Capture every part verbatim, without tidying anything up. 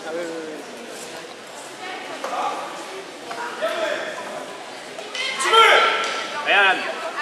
Regarde.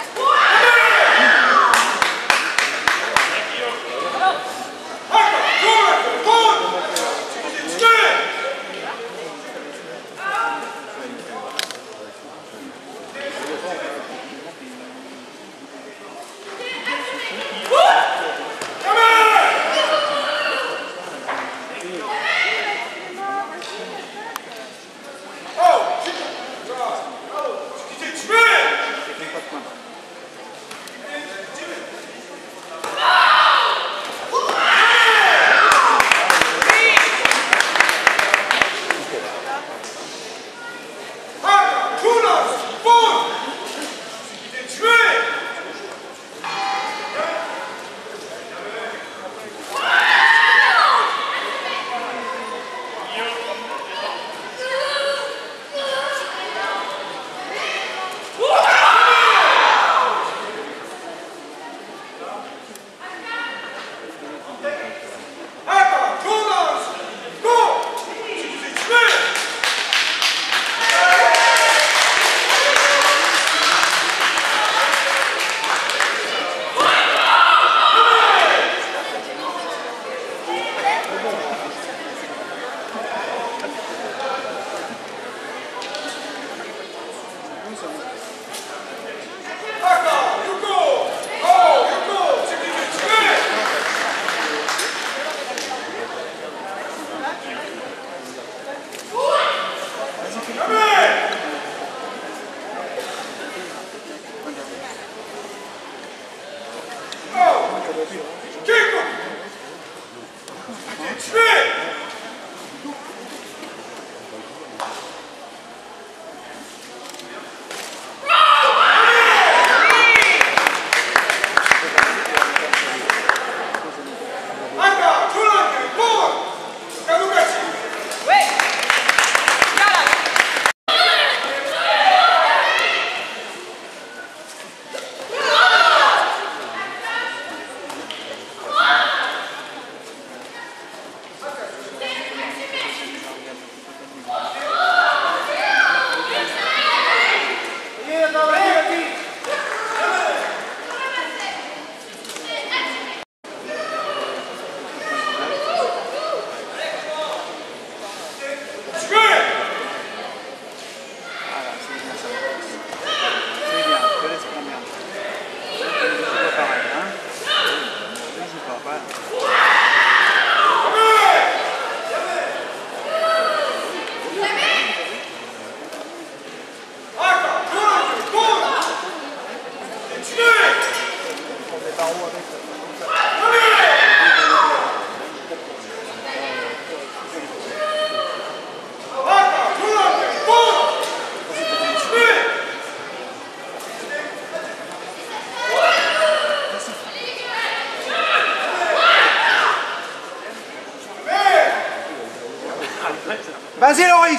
Vas-y Loris.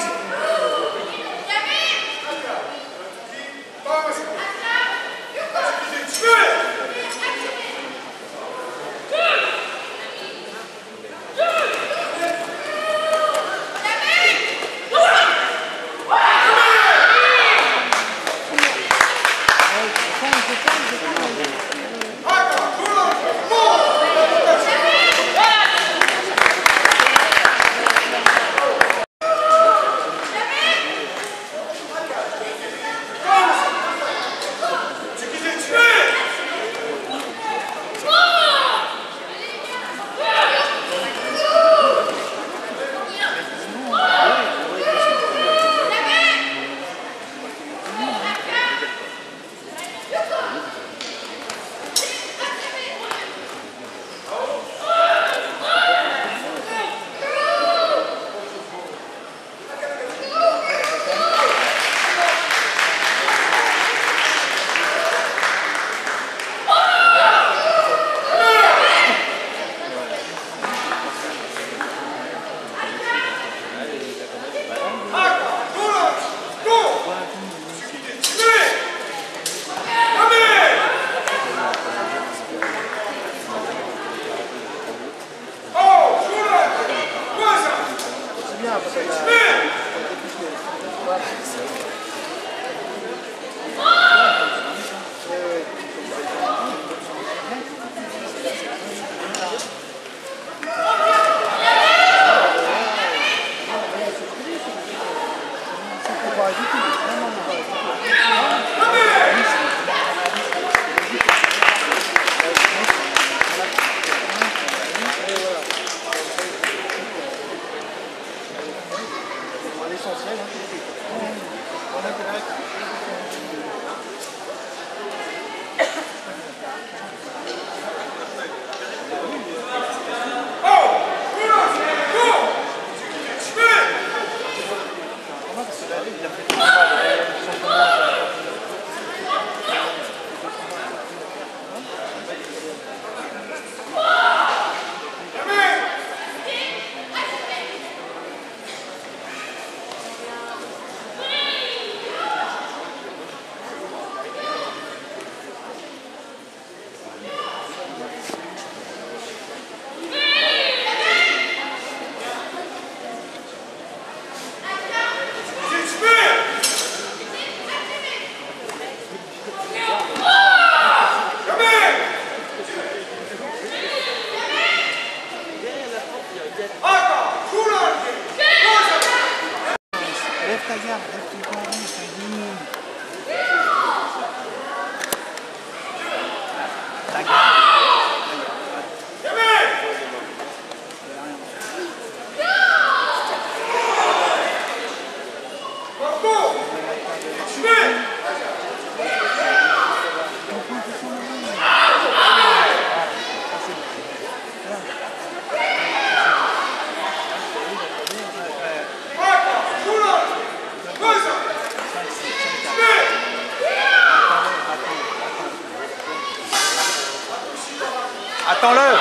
Attends-le. Ouais,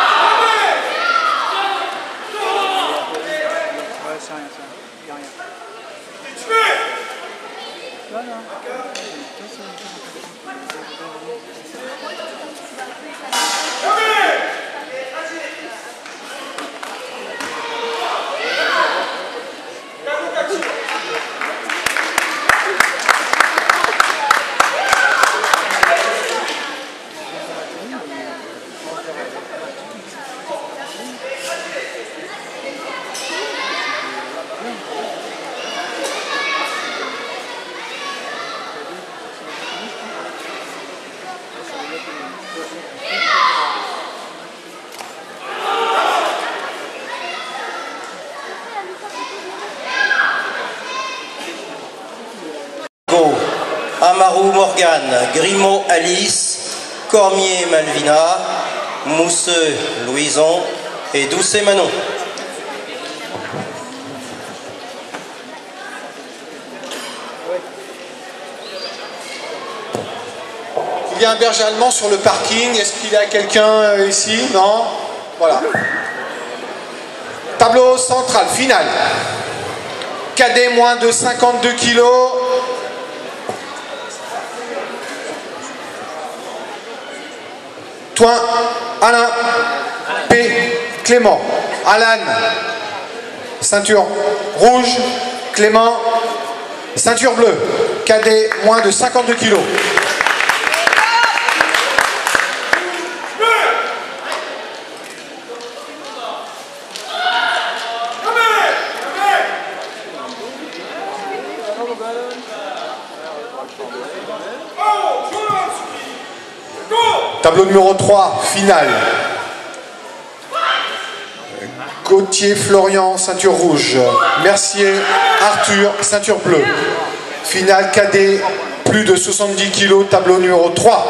c'est rien, c'est rien. Il n'y a rien. Voilà. Amarou Morgane, Grimaud Alice, Cormier Malvina, Mousseux Louison et Doucet Manon. Il y a un berger allemand sur le parking. Est-ce qu'il y a quelqu'un ici? Non? Voilà. Tableau central, final. Cadet moins de cinquante-deux kilos. Toin, Alain, P, Clément, Alan, ceinture rouge, Clément, ceinture bleue, cadet moins de cinquante-deux kilos. Tableau numéro trois, finale. Gauthier Florian, ceinture rouge. Mercier Arthur, ceinture bleue. Finale cadet, plus de soixante-dix kilos, tableau numéro trois.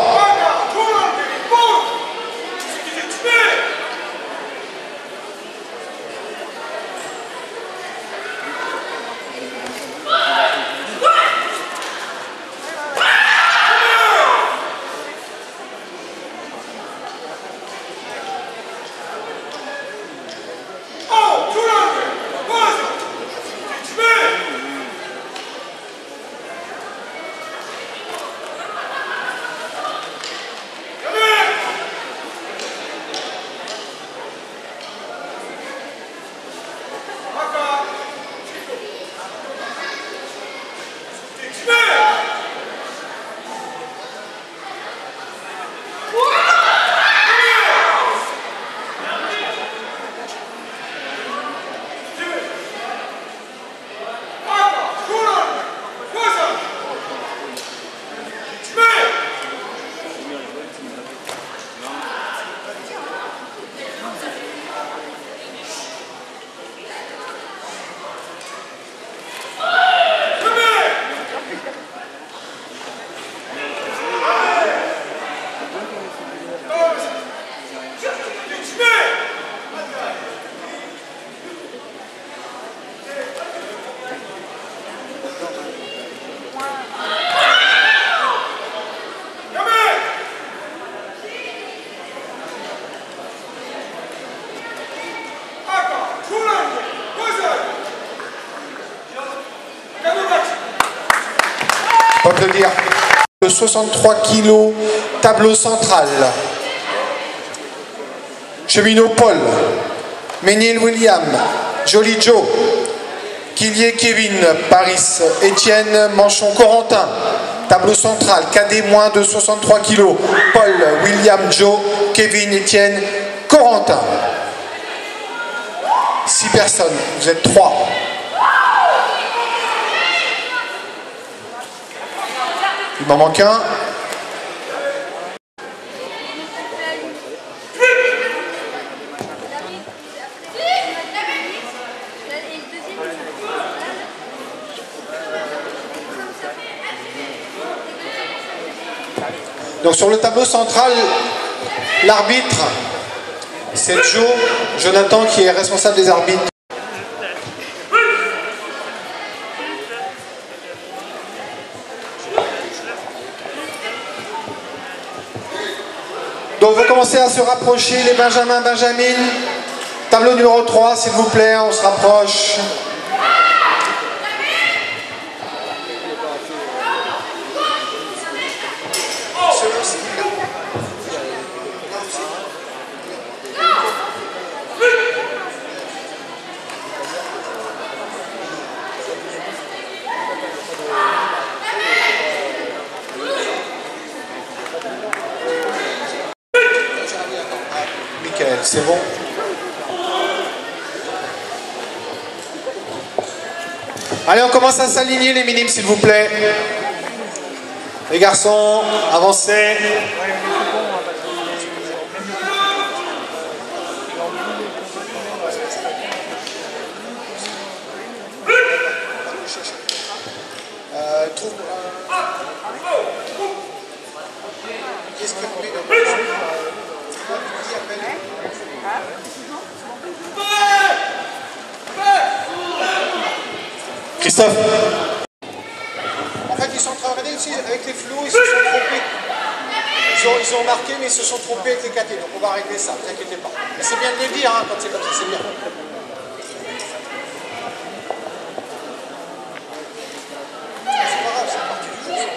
applaudir. Le soixante-trois kilos, tableau central. Cheminot Paul, Ménil William, Joly Joe, Quillier Kevin, Paris Étienne, Manchon Corentin. Tableau central, cadet moins de soixante-trois kilos, Paul, William, Joe, Kevin, Étienne, Corentin. Six personnes, vous êtes trois. Il m'en manque un. Donc sur le tableau central, l'arbitre, c'est Joe, Jonathan qui est responsable des arbitres. Donc vous commencez à se rapprocher, les Benjamins, Benjamines. Tableau numéro trois, s'il vous plaît, on se rapproche. C'est bon. Allez, on commence à s'aligner les minimes, s'il vous plaît. Les garçons, avancez. Euh, trouve... Qu'est-ce que Christophe. En fait, ils sont en train de regarder aussi avec les flous, ils se sont trompés. Ils ont, ils ont marqué, mais ils se sont trompés avec les K T. Donc on va régler ça, ne vous inquiétez pas. Mais c'est bien de le dire, hein, quand c'est comme ça, c'est bien. C'est pas grave, c'est parti du jeu.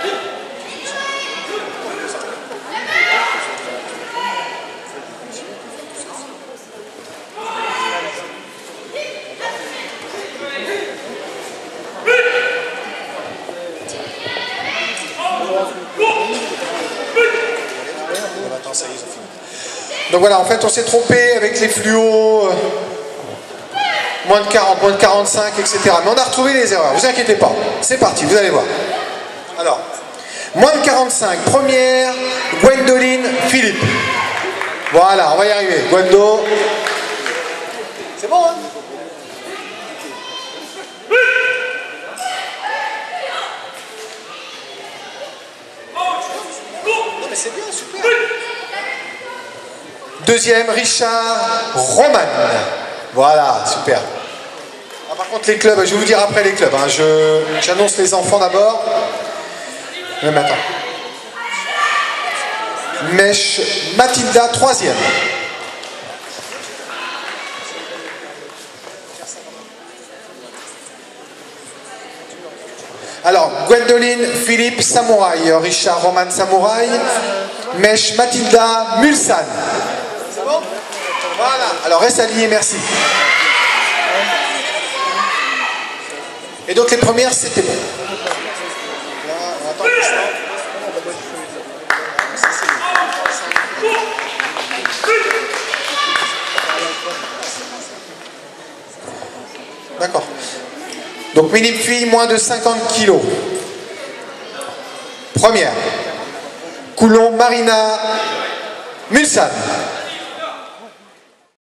Donc voilà, en fait on s'est trompé avec les fluos, euh, moins de quarante, moins de quarante-cinq, et cetera. Mais on a retrouvé les erreurs, vous inquiétez pas. C'est parti, vous allez voir. Alors, moins de quarante-cinq, première, Gwendoline Philippe. Voilà, on va y arriver. Gwendo. C'est bon, hein? Non mais c'est bien, super. Deuxième, Richard Roman. Voilà, super. Ah, par contre, les clubs, je vais vous dire après les clubs. Hein. J'annonce les enfants d'abord. Même attends. Mèche Mathilda, troisième. Alors, Gwendoline Philippe Samouraï, Richard Roman Samouraï, Mèche Mathilda Mulsanne. C'est bon? Voilà. Alors reste aligné, merci. Et donc les premières, c'était bon. Là, on attend le choix. D'accord. Donc minime fille, moins de cinquante kilos. Première. Coulon Marina Mulsanne.